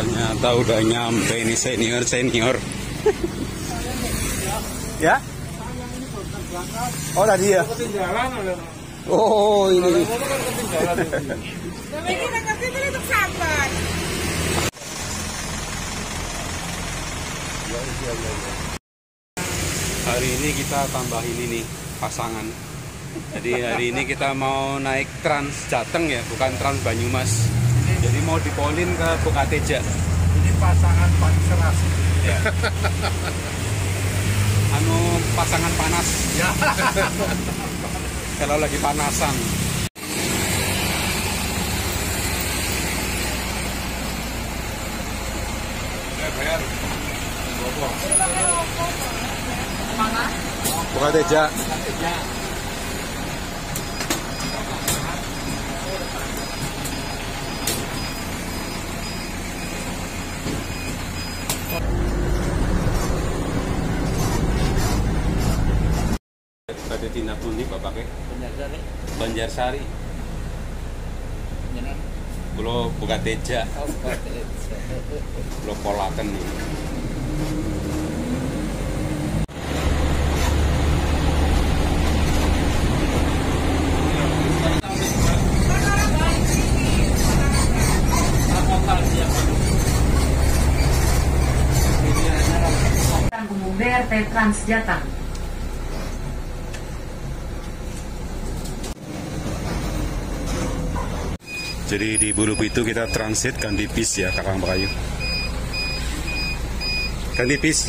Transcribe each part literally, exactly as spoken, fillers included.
Ternyata udah nyampe ini senior-senior. Ya? Oh tadi ya? Oh ini. Hari ini kita tambahin ini pasangan. Jadi hari ini kita mau naik Trans Jateng ya, bukan Trans Banyumas. Jadi mau dipolin ke Bukateja. Ini pasangan paling serasi. Ya. Anu pasangan panas. Ya. Kalau lagi panasan. Bukateja. Ada tina pundi bapaknya? Banjarsari. Banjarsari. Jenengan. Kulo Bukateja. Oh, Bukateja. Kulo Polaken nih. Umum B R T Trans Jateng. Jadi di Bulu Pitu kita transit ganti bis ya Kakang Bakayu. Ganti bis.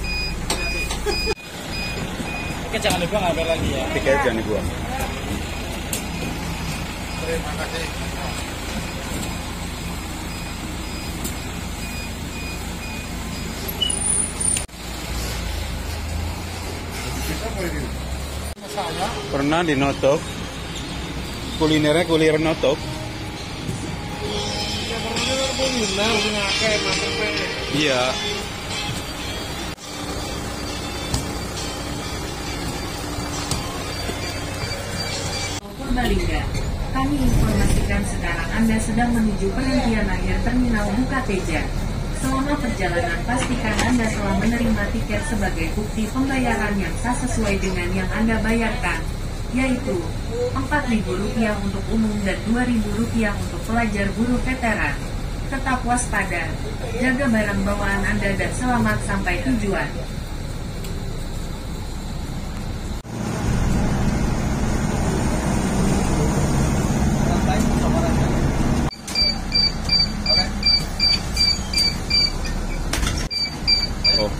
Oke, jangan dibuang H P lagi ya. Tiket jangan dibuang. Terima kasih. Pernah di Notok. Kulinernya kuliner Notok. Iya. Purbalingga, kami informasikan sekarang Anda sedang menuju perhentian akhir terminal Bukateja. Selama perjalanan pastikan Anda telah menerima tiket sebagai bukti pembayaran yang sah sesuai dengan yang Anda bayarkan, yaitu empat ribu rupiah untuk umum dan dua ribu rupiah untuk pelajar buruh veteran. Tetap waspada, jaga barang bawaan Anda dan selamat sampai tujuan. Oh.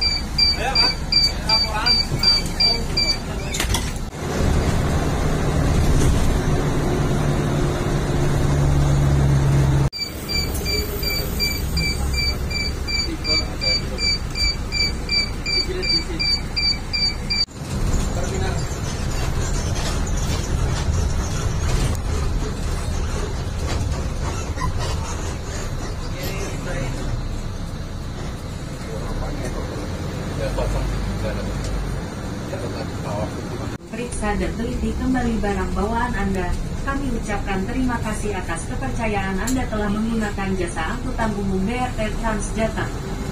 Periksa dan teliti kembali barang bawaan Anda. Kami ucapkan terima kasih atas kepercayaan Anda telah menggunakan jasa angkutan umum B R T Trans Jateng.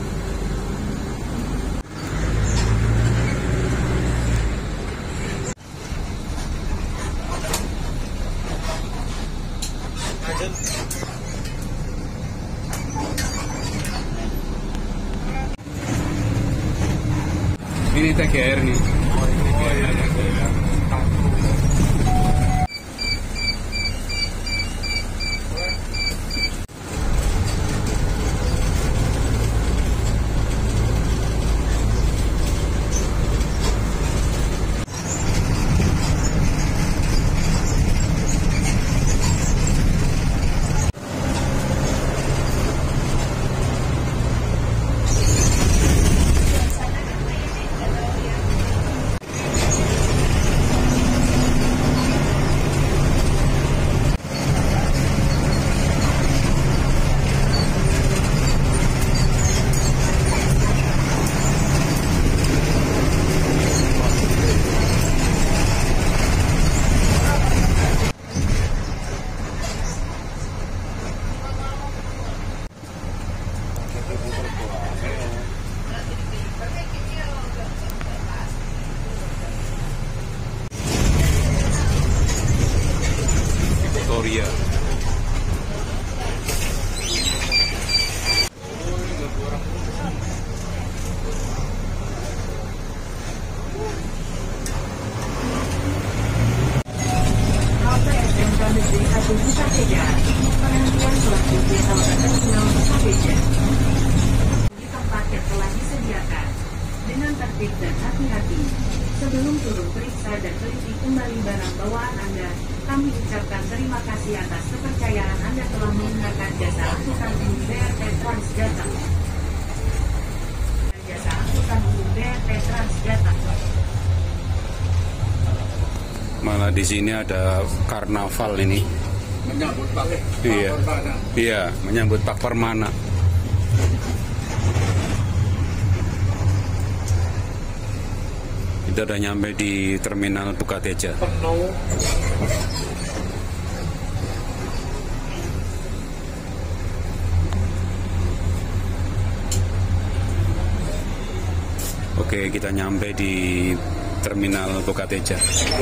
Ini T G R nih. menggunakan jasa angkutan umum B R T Trans Jateng. Jasa angkutan umum B R T Trans Jateng. Malah di sini ada karnaval ini. Menyambut balik. Iya. Iya, menyambut Pak Permana. Kita udah nyampe di terminal Bukateja. Penuh. Oke, kita nyampe di terminal Bukateja.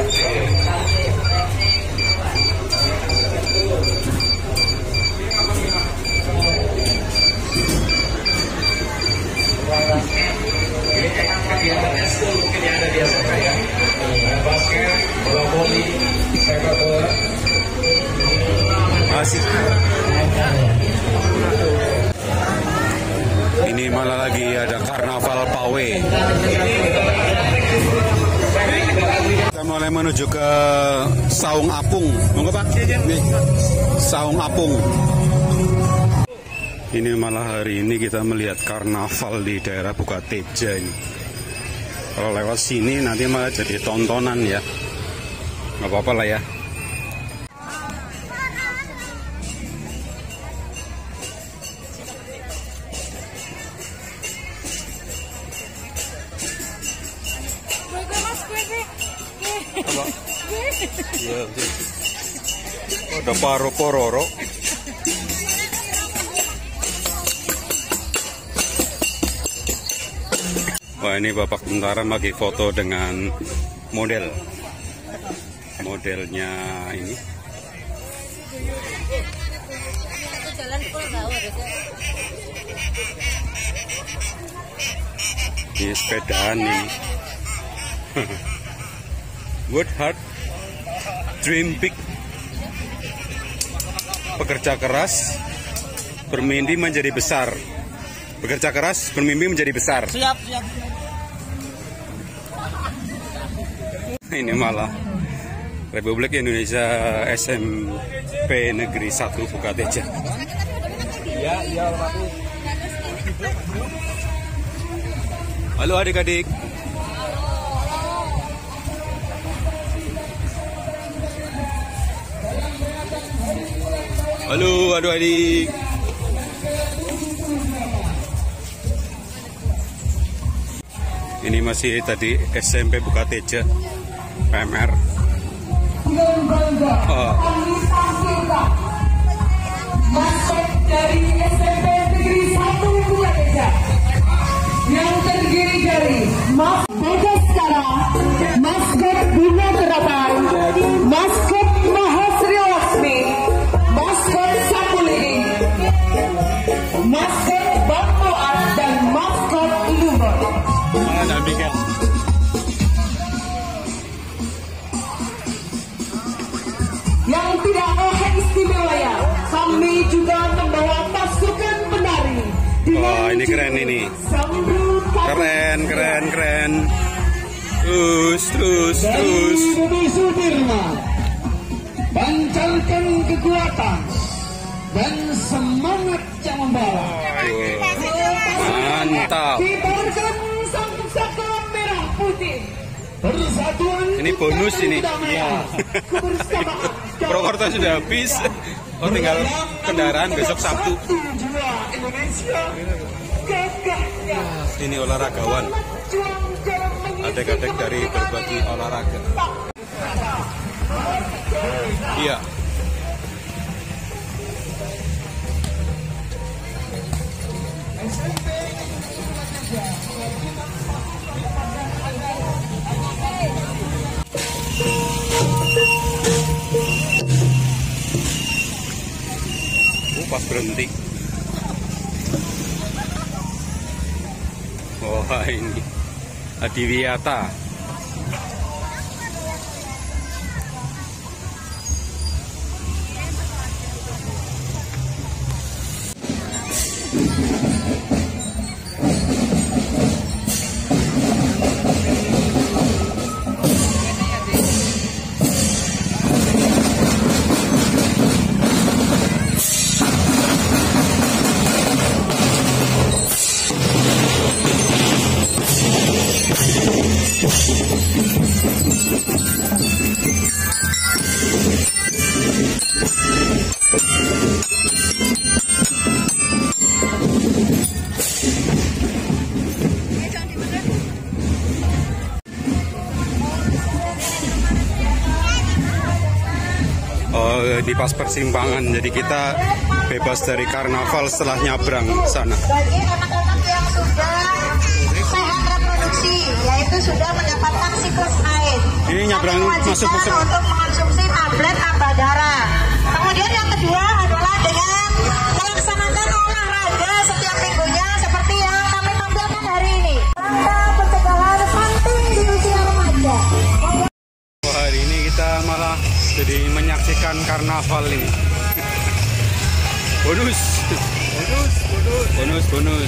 Asik. Ini malah lagi ada karnaval Pawe. Kita mulai menuju ke Saung Apung. Monggo Pak. Saung Apung. Ini malah hari ini kita melihat karnaval di daerah Bukateja ini. Kalau lewat sini nanti malah jadi tontonan ya. Nggak apa-apa lah ya. Ya, oh, ada paro pororo. Wah, ini Bapak tentara lagi foto dengan model. Modelnya ini. Di sepedaan ini. Work hard, dream big. Bekerja keras, bermimpi menjadi besar. Bekerja keras, bermimpi menjadi besar. Siap, siap. Ini malah Republik Indonesia S M P Negeri satu Bukateja. Iya, iya, Pak. Halo adik-adik. Halo adik-adik. Ini masih tadi S M P Bukateja P M R. Oh. Maskot dari S M P Negeri satu Bukateja yang terdiri dari Mas Bagaskara, maskot Bunga Terapan, maskot Mahasri Laksmi, maskot Sapulini, maskot Bamboat, dan maskot Lumut. Mana Mika? Yang tidak kalah istimewa, kami juga membawa pasukan penari. Wah, ini keren ini. Keren, keren, keren. Terus, terus, terus. Budi Sudirman, pancarkan kekuatan dan semangat yang membawa. Mantap. Kibarkan sang pusaka merah putih. Persatuan Ini bonus ini. kebersamaan. Purwokerto sudah habis. Oh, tinggal kendaraan besok Sabtu. Jiwa Indonesia gagahnya. Ini olahragawan. Adik-adik dari berbagai olahraga. Iya. Oh, pas berhenti. Wah, ini Adiwiyata. Oh, di pas persimpangan, jadi kita bebas dari karnaval setelah nyabrang sana. Bagi anak-anak yang sudah sehat reproduksi, yaitu sudah mendapatkan siklus haid, Ini nyabrang kami masuk mewajibkan masuk. untuk mengonsumsi tablet tambah darah. Kemudian yang kedua adalah dengan melaksanakan olahraga setiap minggunya seperti yang kami tampilkan hari ini. Rangka pencegahan stunting di usia remaja. Wah, hari ini kita malah jadi menyaksikan karnaval ini. Bonus, bonus, bonus, bonus, bonus.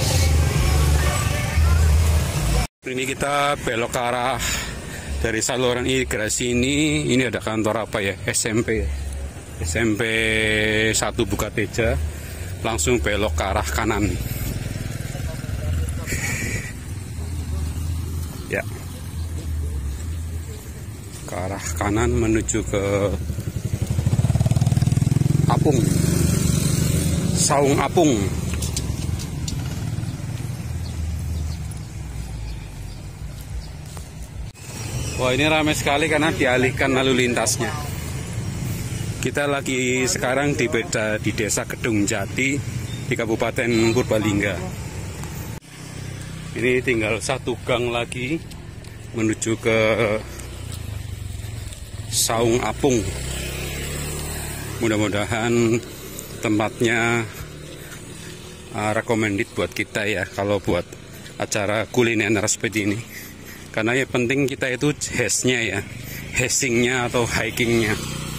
Ini kita belok ke arah dari saluran irigasi ini. Ini ada kantor apa ya? S M P, S M P satu Bukateja. Langsung belok ke arah kanan. Ya. Ke arah kanan menuju ke Apung, Saung Apung. Wah, ini ramai sekali karena dialihkan lalu lintasnya. Kita lagi sekarang di beda di Desa Kedung Jati di Kabupaten Purbalingga. Ini tinggal satu gang lagi menuju ke Saung Apung. Mudah-mudahan tempatnya uh, recommended buat kita ya, kalau buat acara kuliner seperti ini. Karena yang penting kita itu hashnya ya, hashingnya atau hikingnya.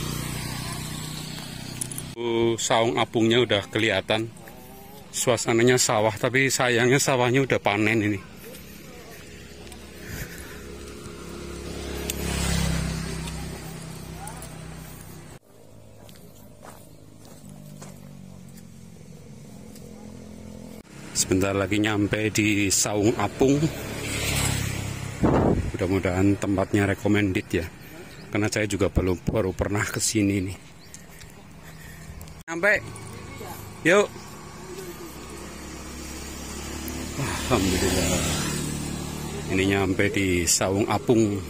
Uh, Saung Apungnya udah kelihatan, suasananya sawah, tapi sayangnya sawahnya udah panen ini. Sebentar lagi nyampe di Saung Apung. Mudah-mudahan tempatnya recommended ya, karena saya juga belum baru pernah ke sini nih. Sampai, yuk. Alhamdulillah. Ini nyampe di Saung Apung.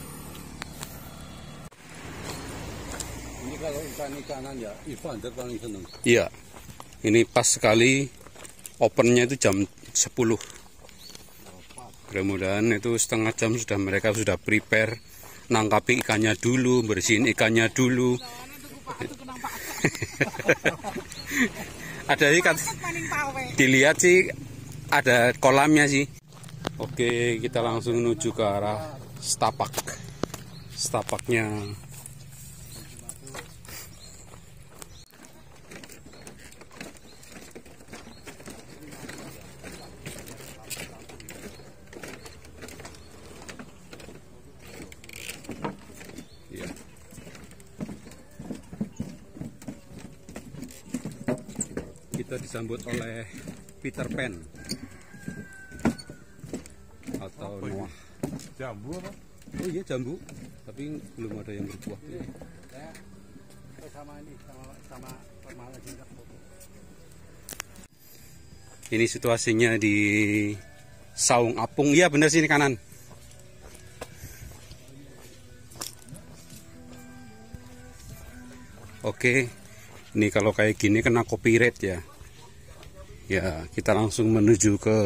Ini kalau ikan-ikanan ya, Ivan paling seneng. Iya, ini pas sekali opennya itu jam sepuluh. Mudah-mudahan itu setengah jam sudah mereka sudah prepare, nangkapi ikannya dulu, bersihin ikannya dulu. Ada ikan, dilihat sih ada kolamnya sih. Oke, kita langsung menuju ke arah setapak. Setapaknya. Kita disambut oleh Peter Pan atau Noah. Jambu apa? Oh iya, jambu, tapi belum ada yang berbuah. Sama ini, sama sama permala juga. Ini situasinya di Saung Apung. Iya benar, sini kanan. Oke, ini kalau kayak gini kena copyright ya. Ya, kita langsung menuju ke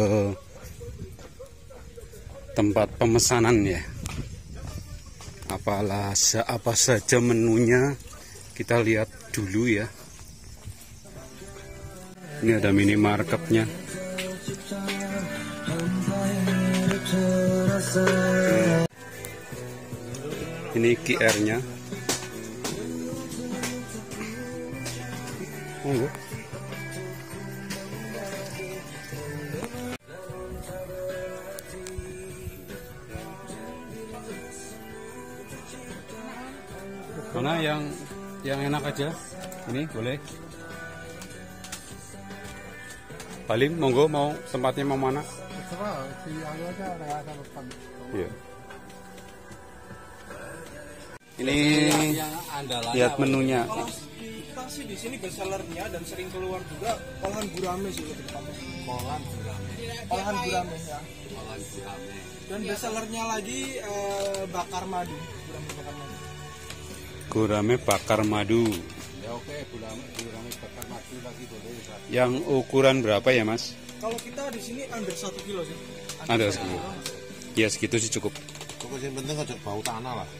tempat pemesanan ya. Apalah apa saja menunya, kita lihat dulu ya. Ini ada minimarketnya. Ini Q R-nya. Monggo. Mana yang yang enak aja? Ini boleh. Paling monggo, mau tempatnya mau mana? Terserah, si Ayu aja ada depan. Iya. Ini lihat menunya. rata-rata sih di sini bestsellernya dan sering keluar juga olahan gurame sih lebih tepatnya. Olahan gurame. Olahan gurame ya. Olahan gurame. Dan bestsellernya lagi eh, bakar madu, gurame bakar madu. Gurame bakar madu. Ya oke, gurame gurame bakar madu lagi boleh. Yang ukuran berapa ya Mas? Kalau kita di sini under satu kilo sih. Ada satu. Ya segitu sih cukup. Pokoknya yang penting aja bau tanah lah.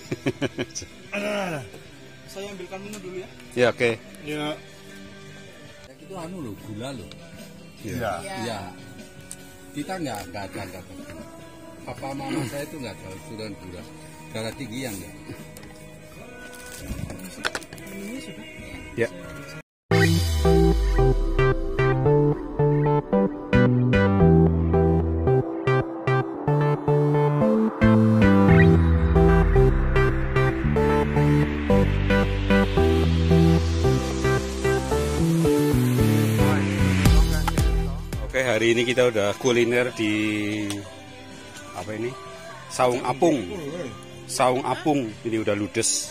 Saya ambilkan minum dulu ya. Ya oke. Ya. Itu anu loh, gula loh. Ya. Iya. Kita nggak nggak ada nggak ada. Papa mama saya itu nggak ada ukuran gula. Darah tinggi yang nggak. Ini sudah. Ya. Oke, hari ini kita udah kuliner di apa ini? Saung Apung. Saung Apung ini udah ludes.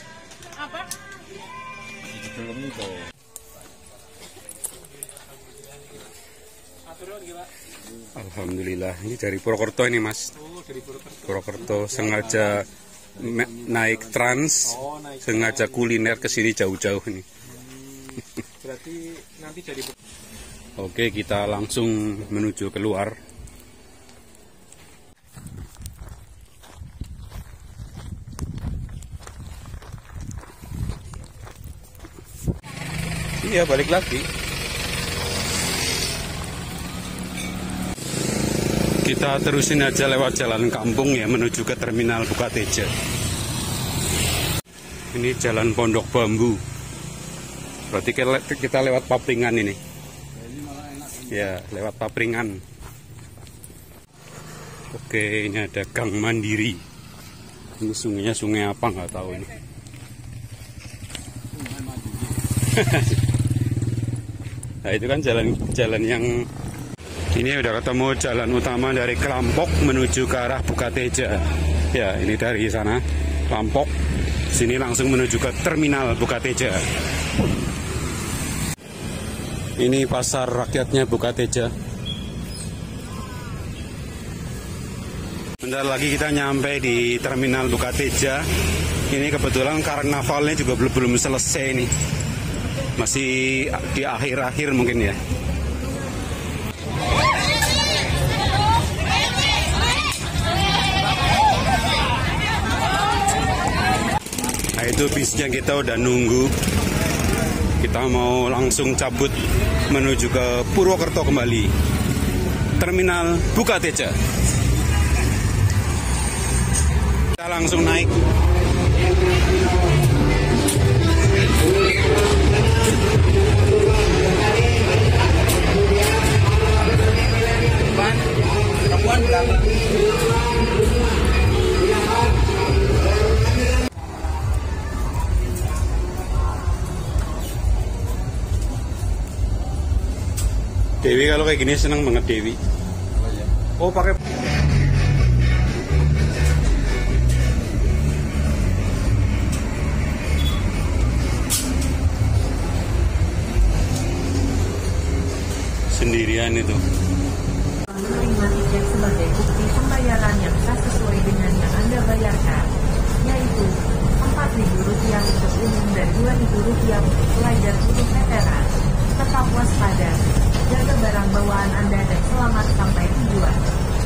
Alhamdulillah, ini dari Purwokerto ini Mas. Oh, dari Purwokerto. Purwokerto sengaja me- naik trans, Oh, naik. sengaja kuliner ke sini jauh-jauh nih. Berarti nanti jadi Oke, kita langsung menuju keluar. Iya, balik lagi. Kita terusin aja lewat jalan kampung ya menuju ke terminal Bukateja. Ini jalan Pondok Bambu. Berarti kita lewat Papringan ini. Ya, lewat Papringan. Oke, ini ada Gang Mandiri. Ini sungainya sungai apa nggak tahu ini. Nah, itu kan jalan-jalan yang ini udah ketemu jalan utama dari Kelampok menuju ke arah Bukateja. Ya, ini dari sana Kelampok. Sini langsung menuju ke terminal Bukateja. Ini pasar rakyatnya Bukateja. Bentar lagi kita nyampe di terminal Bukateja. Ini kebetulan karnavalnya juga belum belum selesai nih. Masih di akhir-akhir mungkin ya. Nah, itu bisnya kita udah nunggu. Kita mau langsung cabut menuju ke Purwokerto kembali. Terminal Bukateja. Kita langsung naik. Dewi kalau kayak gini seneng banget Dewi. Oh pakai. Sendirian itu. Menerima tiket sebagai bukti pembayaran yang sah sesuai dengan yang Anda bayarkan, yaitu empat ribu rupiah untuk umum dan dua ribu rupiah untuk rider untuk veteran. Tetap waspada, jaga barang bawaan Anda dan selamat sampai tujuan.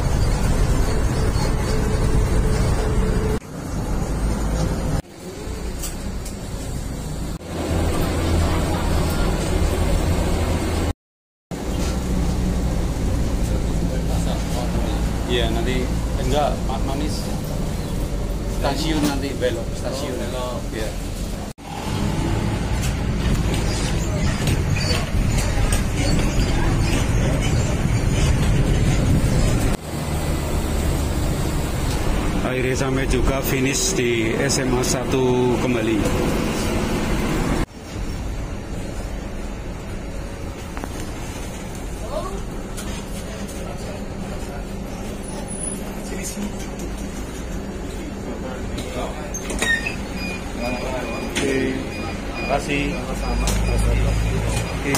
Iya nanti enggak manis. Stasiun nanti belok stasiun. Oh, belok. Ya. Akhirnya sampai juga finish di S M A satu kembali. kasih. Sama-sama. Oke.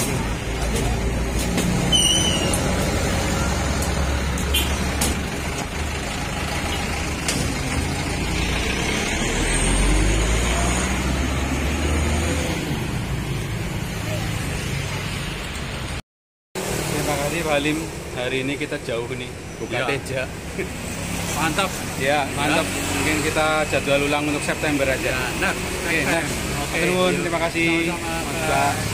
Terima kasih Pak Halim. Hari ini kita jauh nih, buka Ya. teja. Mantap. Ya, mantap. Mungkin kita jadwal ulang untuk September aja. Nah, Oke, nah. Oke. Terima kasih. Sama-sama. Pak.